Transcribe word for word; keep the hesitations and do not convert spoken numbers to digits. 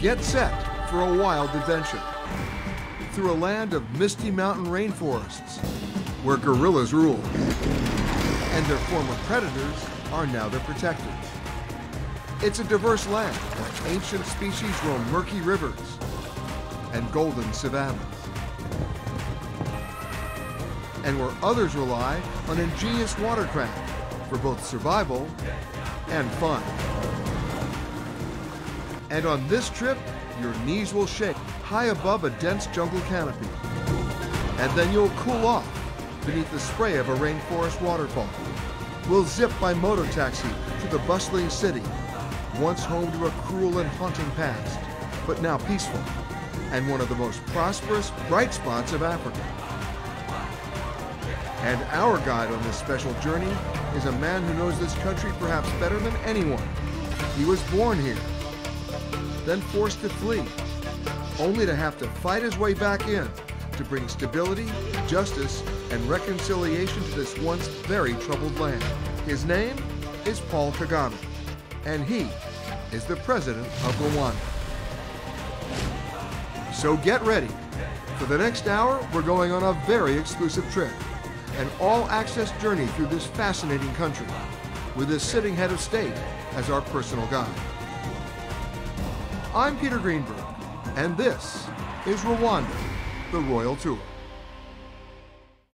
Get set for a wild adventure through a land of misty mountain rainforests where gorillas rule and their former predators are now their protectors. It's a diverse land where ancient species roam murky rivers and golden savannas, and where others rely on ingenious watercraft for both survival and fun. And on this trip, your knees will shake high above a dense jungle canopy. And then you'll cool off beneath the spray of a rainforest waterfall. We'll zip by moto taxi to the bustling city, once home to a cruel and haunting past, but now peaceful, and one of the most prosperous, bright spots of Africa. And our guide on this special journey is a man who knows this country perhaps better than anyone. He was born here, then forced to flee, only to have to fight his way back in to bring stability, justice, and reconciliation to this once very troubled land. His name is Paul Kagame, and he is the president of Rwanda. So get ready. For the next hour, we're going on a very exclusive trip, an all-access journey through this fascinating country, with this sitting head of state as our personal guide. I'm Peter Greenberg, and this is Rwanda, the Royal Tour.